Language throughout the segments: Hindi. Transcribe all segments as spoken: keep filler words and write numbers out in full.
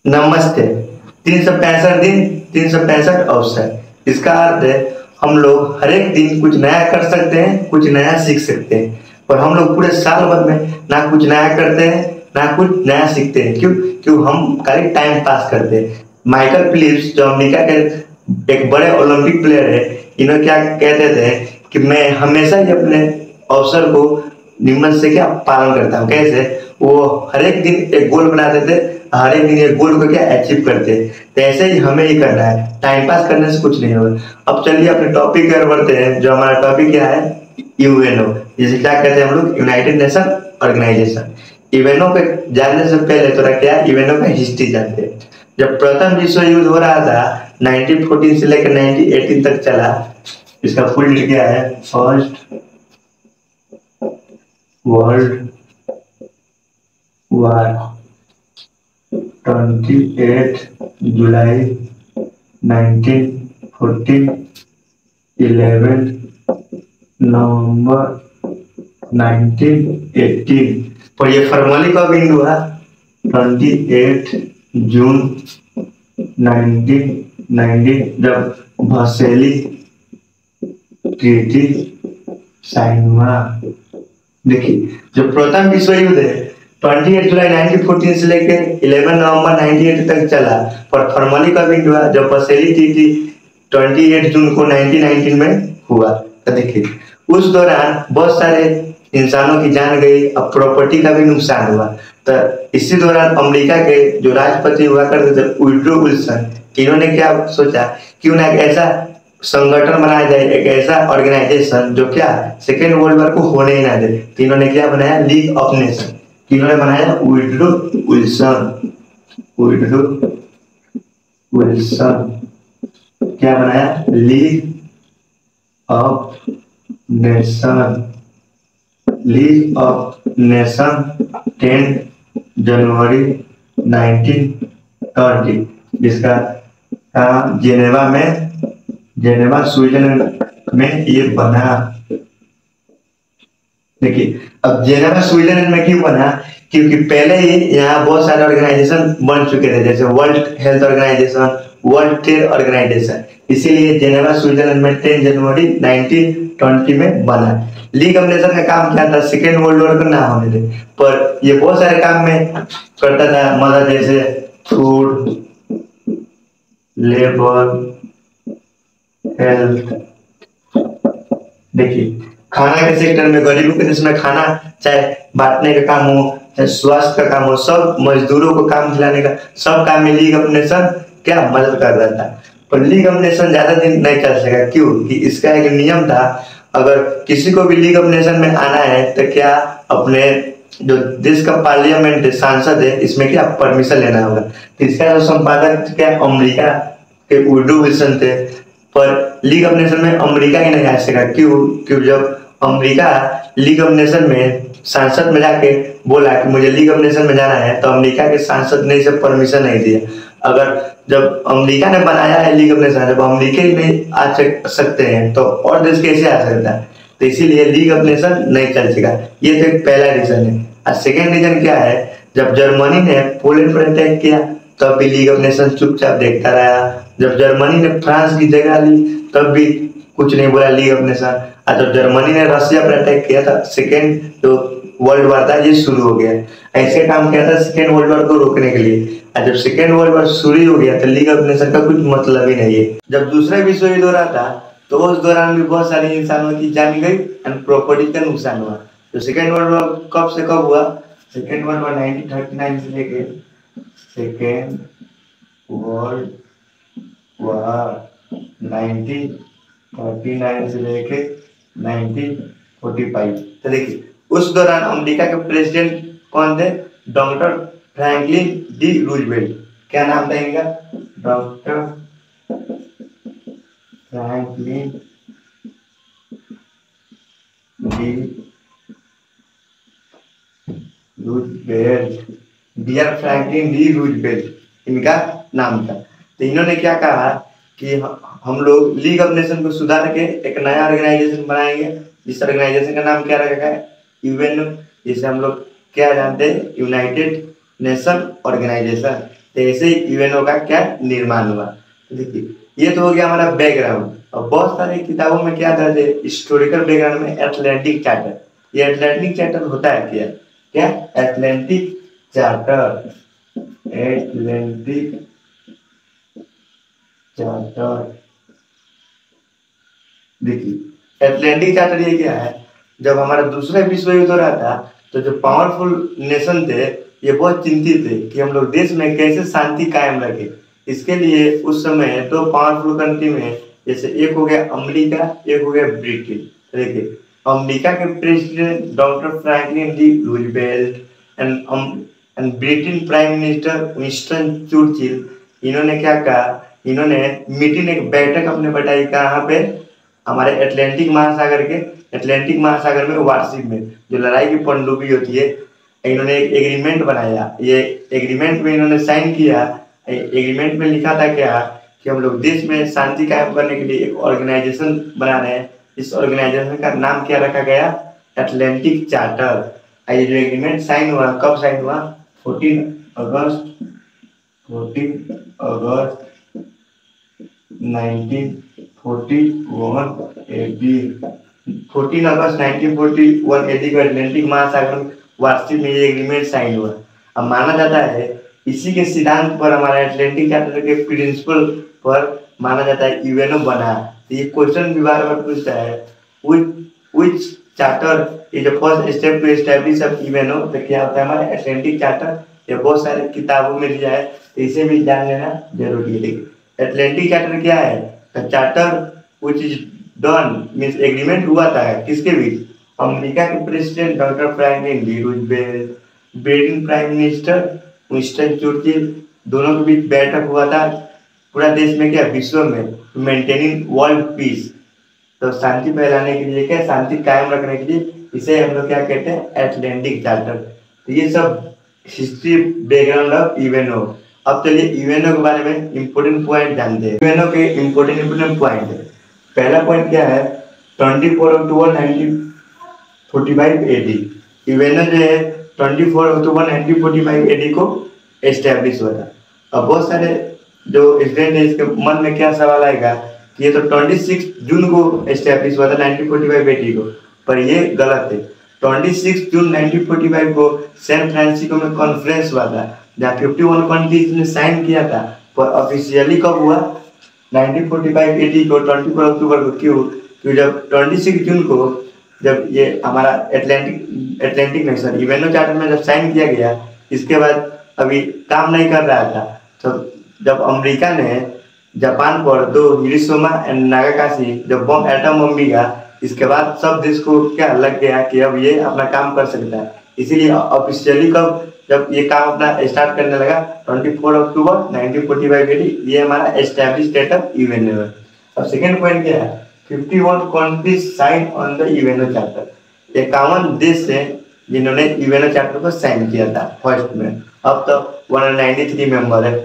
नमस्ते। तीन सौ पैंसठ दिन, तीन सौ पैंसठ अवसर। इसका अर्थ है हम लोग हर एक दिन कुछ नया कर सकते हैं, कुछ नया सीख सकते हैं। और हम लोग पूरे साल भर में ना कुछ नया करते हैं, ना कुछ नया सीखते हैं। क्यों? क्यों हम खाली टाइम पास करते हैं। माइकल फिलिप्स जो अमेरिका के एक बड़े ओलंपिक प्लेयर है, इन्होंने क्या कहते थे कि मैं हमेशा ही अपने अवसर को नियमन से क्या पालन करता हूँ। कैसे? वो हर एक दिन एक गोल बनाते थे, हर एक दिन एक गोल को क्या अचीव करते हैं। तो ऐसे ही हमें ही करना है, टाइम पास करने से कुछ नहीं होगा। अब चलिए अपने टॉपिक की ओर बढ़ते हैं। जो हमारा टॉपिक क्या है? यूएनओ, जिसे क्या कहते हैं हम लोग? United Nation organisation. यूएनओ के जानने से पहले थोड़ा क्या यूएनओ का हिस्ट्री जानते हैं। जब प्रथम विश्व युद्ध हो रहा था नाइनटीन फोर्टीन से लेकर नाइनटीन एटीन तक चला। इसका फुल क्या है? फर्स्ट वर्ल्ड वार, अट्ठाईस जुलाई नाइनटीन फोर्टीन, ग्यारह नवंबर नाइनटीन एटीन। पर ये फॉर्मली कब इंड हुआ? अट्ठाईस जून नाइनटीन नाइनटीन, जब वर्साइली ट्रीटी साइन हुआ। देखिए, जो प्रथम विश्व युद्ध है अट्ठाईस जुलाई नाइनटीन फोर्टीन से लेकर ग्यारह नवंबर नाइनटीन एटीन तक चला, पर फॉर्मली कब इंड हुआ? जब वर्साइली ट्रीटी अट्ठाईस जून को नाइनटीन नाइनटीन में हुआ। तो देखिए, उस दौरान बहुत सारे इंसानों की जान गई, अब प्रॉपर्टी का भी नुकसान हुआ। तो इसी दौरान अमेरिका के जो राष्ट्रपति हुआ करते थे वुडरो विल्सन, इन्होंने क्या सोचा, क्यों ना एक ऐसा संगठन बनाया जाए, एक ऐसा ऑर्गेनाइजेशन जो क्या सेकेंड वर्ल्ड वॉर को होने ही ना दे। तो इन्होंने क्या बनाया? League of nation. इन्होंने बनाया वुडरो विल्सन। वुडरो विल्सन क्या बनाया? League of nation. League of nation ten January nineteen thirty, जिसका काम जेनेवा में जेनेवा स्विट्जरलैंड में ये बना। देखिए, अब जेनेवा स्विट्जरलैंड में क्यों बना? क्योंकि पहले ही यहाँ बहुत सारे ऑर्गेनाइजेशन बन चुके थे, जैसे world health organization, world trade organization. इसीलिए जेनेवा स्विट्जरलैंड में टेन जनवरी नाइनटीन ट्वेंटी में बना। लीग ऑफ नेशन का काम क्या था? सेकेंड वर्ल्ड वॉर को ना होने दे। पर ये बहुत सारे काम में करता था, मदद, जैसे फूड, लेबर, हेल्थ। देखिए, खाना के सेक्टर में गरीबों के देश में खाना चाहे बांटने का काम हो, चाहे स्वास्थ्य का काम हो, सब मजदूरों को काम खिलाने का, सब काम में लीग ऑफ नेशन क्या मदद कर रहा था। पर लीग ऑफ नेशन ज्यादा दिन नहीं चल सका। क्यों? कि इसका एक नियम था, अगर किसी को भी लीग ऑफ नेशन में आना है तो क्या अपने जो देश का पार्लियामेंट है, सांसद है, इसमें क्या परमिशन लेना होगा। तो इसका जो संपादक क्या अमेरिका के वुडरो विल्सन थे। पर लीग ऑफ नेशन में अमेरिका ही नहीं आ सका। क्यों? क्यों जब अमेरिका लीग ऑफ नेशन में सांसद में जाके बोला कि मुझे लीग ऑफ नेशन में जाना है, तो अमेरिका के सांसद ने इसे परमिशन नहीं दिया। अगर जब अमेरिका ने बनाया है लीग ऑफ नेशन, जब अमेरिका ही नहीं आ सकते हैं तो और देश कैसे आ सकता है? तो इसीलिए लीग ऑफ नेशन नहीं चल सका। ये तो एक पहला रीजन है। और सेकेंड रीजन क्या है? जब जर्मनी ने पोलैंड पर अटैक किया तब भी लीग ऑफ नेशन चुपचाप देखता रहा। जब जर्मनी ने फ्रांस की जगह ली तब भी कुछ नहीं बोला लीग ऑफ नेशन। और जब जर्मनी ने रशिया पर अटैक किया था, सेकेंड जो वर्ल्ड वॉर था ये शुरू हो गया। ऐसे काम किया था सेकेंड वर्ल्ड वॉर को रोकने के लिए। और जब सेकेंड वर्ल्ड वॉर शुरू हो गया तो लीग ऑफ नेशन का कुछ मतलब ही नहीं है। जब दूसरा विश्व युद्ध हो रहा था तो उस दौरान भी बहुत सारे इंसानों की जान गई एंड प्रॉपर्टी का नुकसान हुआ। तो सेकेंड वर्ल्ड वॉर कब से कब हुआ? Second world war nineteen thirty nine से लेके second world war nineteen thirty nine से लेके नाइनटीन फोर्टी फाइव। तो देखिए, उस दौरान अमेरिका के प्रेसिडेंट कौन थे? Doctor Franklin D Roosevelt. क्या नाम था इनका? Doctor Franklin D Roosevelt. Dear Franklin D Roosevelt इनका नाम था। तो इन्होंने क्या कहा कि हम लोग लीग ऑफ नेशन को सुधार के एक नया ऑर्गेनाइजेशन बनाएंगे, जिस ऑर्गेनाइजेशन का नाम क्या रखा है? यूएनओ, जिसे हम लोग क्या जानते हैं? United Nation organization. तो ऐसे यूएनओ का क्या निर्माण हुआ। देखिए ये तो हो गया हमारा बैकग्राउंड। और बहुत सारे किताबों में क्या दर्ज है, हिस्टोरिकल बैकग्राउंड में एटलांटिक चार्टर। ये एटलांटिक चार्टर होता है क्या, क्या एटलांटिक चार्टर, एटलांटिक चार्टर। देखिए एटलांटिक चार्टर ये क्या है, जब हमारा दूसरा विश्व युद्ध हो रहा था तो जो पावरफुल नेशन थे ये बहुत चिंतित थे कि हम लोग देश में कैसे शांति कायम रखें। इसके लिए उस समय दो पावरफुल कंट्री में, जैसे एक हो गया अमेरिका, एक हो गया ब्रिटेन। देखिए अमेरिका के president doctor Franklin D Roosevelt and and Britain prime minister Winston Churchill, इन्होंने क्या कहा, इन्होंने मीटिंग एक बैठक अपने बैठाई कहाँ पे, हमारे अटलांटिक महासागर के, अटलांटिक महासागर में वार्षिक में जो लड़ाई की पनडुब्बी होती है, इन्होंने एक एग्रीमेंट बनाया। ये एग्रीमेंट में इन्होंने साइन किया। एग्रीमेंट में लिखा था क्या कि हम लोग देश में शांति कायम करने के लिए एक ऑर्गेनाइजेशन बना रहे हैं। इस ऑर्गेनाइजेशन का नाम क्या रखा गया, अटलांटिक चार्टर। ये जो एग्रीमेंट साइन हुआ, कब साइन हुआ, fourteen August fourteen August nineteen forty one AD fourteen August nineteen forty one AD को अटलांटिक महासागर वार्षिक में ये एग्रीमेंट साइन हुआ। अब माना जाता है इसी के सिद्धांत पर, हमारे अटलांटिक चार्टर के प्रिंसिपल पर माना जाता है यूएनओ बना। तो ये क्वेश्चन भी बार बार पूछता है, which charter is the first step to establish of UNO. तो क्या होता है हमारे अटलांटिक चार्टर, ये बहुत सारे किताबों में दिया है, तो इसे भी जान लेना जरूरी है। देखिए अटलांटिक चार्टर क्या है, the charter which is done means agreement हुआ था किसके बीच, अमेरिका के president doctor Franklin D Roosevelt, Britain prime minister Winston Churchill, दोनों के बीच बैठक हुआ था। पूरा देश में क्या, विश्व में मेंटेनिंग वर्ल्ड पीस, तो शांति फैलाने के लिए, क्या शांति कायम रखने के लिए, इसे हम लोग क्या कहते हैं, अटलांटिक चार्टर। तो ये सब हिस्ट्री बैकग्राउंड ऑफ यूएनओ। अब चलिए यूएनओ के बारे में इंपोर्टेंट पॉइंट जानते हैं। यूएनओ के इंपोर्टेंट इंपोर्टेंट पॉइंट है। पहला पॉइंट क्या है, चौबीस October nineteen forty five AD. UNO जो है चौबीस October nineteen forty five AD को एस्टैब्लिश हुआ था। अब बहुत सारे जो स्टूडेंट है इसके मन में क्या सवाल आएगा कि ये तो छब्बीस जून को एस्टैब्लिश हुआ था नाइनटीन फोर्टी फाइव एडी को, पर ये गलत है। छब्बीस जून नाइनटीन फोर्टी फाइव को सैन फ्रांसिस्को में कॉन्फ्रेंस हुआ था जहाँ इक्यावन कंट्रीज ने साइन किया था, पर ऑफिशियली कब हुआ, नाइनटीन फोर्टी फाइव एडी को चौबीस अक्टूबर को। क्यों, क्योंकि जब छब्बीस जून को जब ये हमारा अटलांटिक अटलांटिक नहीं सर यूएनओ चार्टर में जब साइन किया गया, इसके बाद अभी काम नहीं कर रहा था, तो जब अमेरिका ने जापान पर दो हिरोशिमा एंड नागासाकी जब बम एटम बम गिरा, इसके बाद सब देश को क्या लग गया कि अब ये अपना काम कर सकता है। इसीलिए ऑफिशियली कब जब ये काम अपना स्टार्ट करने लगा, चौबीस October nineteen forty five AD, ये हमारा एस्टैब्लिश डेट ऑफ यूएनओ है। अब सेकंड पॉइंट क्या है, इक्यावन countries sign on the UNO charter. इक्यावन देश है जिन्होंने यूएनओ चार्टर को साइन किया था फर्स्ट में। अब तो एक सौ तिरानवे मेंबर है।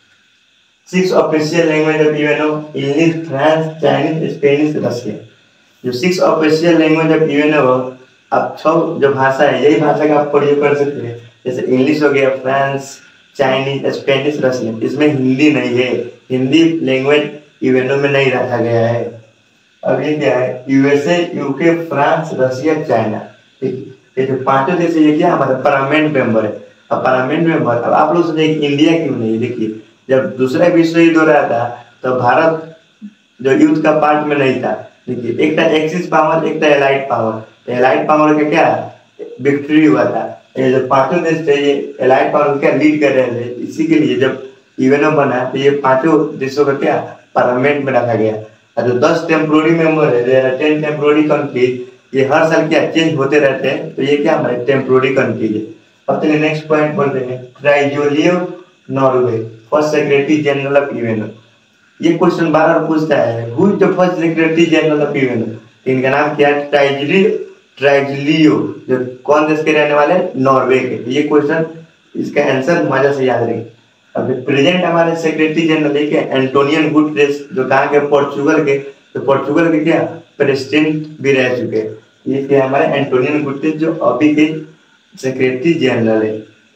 Six official language of UNO, English, French, Chinese, Spanish, Russia. जो six official language of UNO, अब छह जो भाषा है यही भाषा का आप प्रयोग कर सकते हैं, जैसे इंग्लिश हो गया, फ्रेंच, चाइनीज, स्पेनिश, रशियन। इसमें हिंदी नहीं है, हिंदी लैंग्वेज यूएनओ में नहीं रखा गया है। अब ये क्या है, USA, UK, France, Russia, China, ये जो पांचों देश है ये क्या हमारे परमानेंट मेंबर है। अब परमानेंट मेंबर, अब आप लोग सोचेंगे इंडिया क्यों नहीं। देखिए जब दूसरा विश्व युद्ध हो रहा था तो भारत जो युद्ध का पार्ट में नहीं था। देखिए एक था एक्सिस पावर, एक था एलाइड पावर। एलाइड पावर का क्या विक्ट्री हुआ था, ये जो पांचों देश थे ये एलाइड पावर को क्या लीड कर रहे थे। इसी के लिए जब यूएनओ बना तो ये पांचों देशों का क्या पार्लियामेंट में रखा गया। और जो दस टेम्पोररी मेंबर है, टेन टेम्पोररी कंट्रीज, ये हर साल क्या चेंज होते रहते हैं, तो ये क्या हमारे टेम्पोररी कंट्रीज है। अब चलिए नेक्स्ट पॉइंट बोलते हैं, Trygve Lie Norway, first secretary general of UNO. ये क्वेश्चन बार बार पूछता है, who is the first secretary general of UNO. इनका नाम क्या है, ट्राइजली ट्राइजलियो, जो कौन देश के रहने वाले, नॉर्वे के। ये क्वेश्चन इसका आंसर मजा से याद रखिए। अब प्रेजेंट हमारे सेक्रेटरी जनरल है एंटोनियो गुटेरेस, जो कहाँ के, पोर्चुगल के। तो पोर्चुगल के क्या प्रेसिडेंट भी रह चुके हैं। ये क्या हमारे एंटोनियो गुटेरेस जो अभी के सेक्रेटरी जनरल है।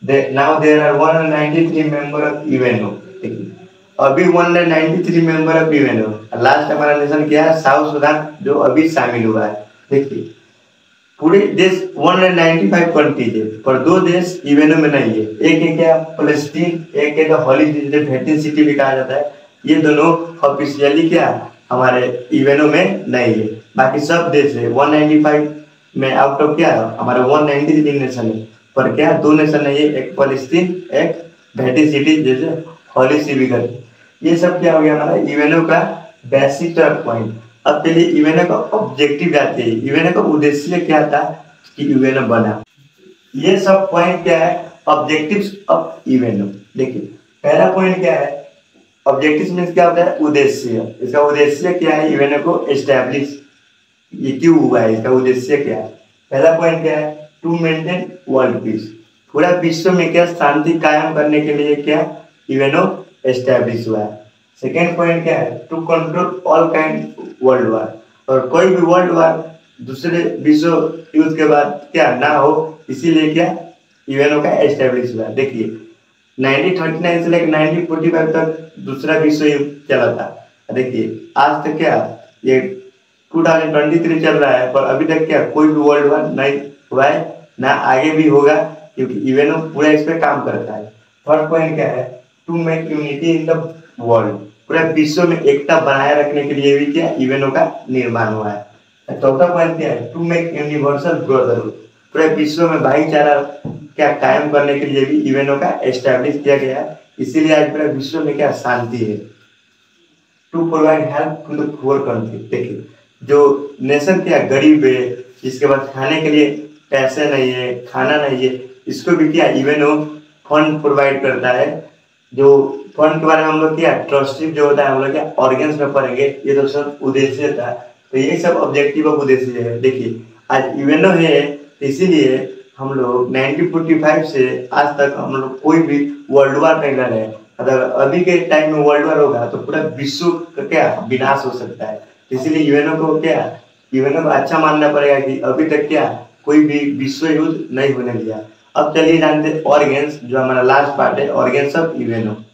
Now there are one hundred ninety three member of UNO. अभी one hundred ninety three member of UNO. Last हमारा नेशन क्या है? साउथ सुडान, जो अभी शामिल हुआ है। देखिए पूरे देश one hundred ninety five countries है, पर दो देश यूएनओ में नहीं है। एक है क्या? फलस्तीन, एक है होली वेटिकन सिटी भी कहा जाता है। ये दोनों ऑफिशियली क्या हमारे यूएनओ में नहीं है। बाकी सब देश है वन नाइंटी फाइव में आउट ऑफ क्या हमारे वन नाइंटी थ्री नेशन है, पर क्या दो नेशन नहीं है, एक फलस्तीन, एक वेटिकन सिटी जैसे होली सिटी करके। ये सब क्या हो गया हमारा यूएनओ का बेसिक पॉइंट। अब चलिए यूएनओ का ऑब्जेक्टिव जाते हैं। यूएनओ का उद्देश्य क्या था कि यूएनओ बना। ये सब पॉइंट क्या है? Objectives of UNO. देखिए पहला पॉइंट क्या है? ऑब्जेक्टिव्स मींस क्या होता है? उद्देश्य। इसका उद्देश्य क्या है? यूएनओ को एस्टैब्लिश ये क्यों हुआ है, इसका उद्देश्य क्या है? पहला पॉइंट क्या है? To maintain world peace. पूरा विश्व में क्या शांति कायम करने के लिए क्या यूएनओ एस्टैब्लिश हुआ है। सेकेंड पॉइंट क्या है? To control all kind world war. और कोई भी वर्ल्ड वार दूसरे विश्व युद्ध के बाद क्या ना हो, इसीलिए क्या यूएनओ का एस्टैब्लिश हुआ। देखिए नाइंटीन थर्टी नाइन से लेकर नाइंटीन फोर्टी फाइव तक दूसरा विश्व युद्ध चला था। देखिए आज तक क्या ये टू थाउजेंड ट्वेंटी थ्री चल रहा है, पर अभी तक क्या कोई भी वर्ल्ड वार नहीं हुआ है, ना आगे भी होगा, क्योंकि यूएनओ पूरा इस पर काम करता है। थर्ड पॉइंट क्या है? To make unity in the world. पूरे विश्व में एकता बनाए रखने के लिए भी क्या यूएनओ का निर्माण हुआ है। चौथा पॉइंट क्या है? To make universal brotherhood. पूरे विश्व में भाईचारा क्या कायम करने के लिए भी यूएनओ का एस्टैब्लिश किया गया है। इसीलिए आज पूरे विश्व में क्या शांति है। To provide help to the poor country. देखिए जो नेशन क्या गरीब है, जिसके पास खाने के लिए पैसे नहीं है, खाना नहीं है, इसको भी क्या यूएनओ फंड प्रोवाइड करता है। जो फंड के बारे में हम लोग क्या ट्रस्टी जो होता है हम लोग क्या ऑर्गेन्स में पढ़ेंगे। ये तो सब उद्देश्य था, तो ये सब ऑब्जेक्टिव ऑफ उद्देश्य है। देखिए आज यूएनओ है, इसीलिए हम लोग नाइंटीन फोर्टी फाइव से आज तक हम लोग कोई भी वर्ल्ड वार नहीं लड़े। अगर अभी के टाइम में वर्ल्ड वार होगा तो पूरा विश्व का क्या विनाश हो सकता है। इसीलिए यूएनओ को क्या यूएनओ को अच्छा मानना पड़ेगा कि अभी तक क्या कोई भी विश्व युद्ध नहीं होने दिया। अब चलिए जानते ऑर्गेन्स, जो हमारा लास्ट पार्ट है, ऑर्गेन्स ऑफ यूएनओ।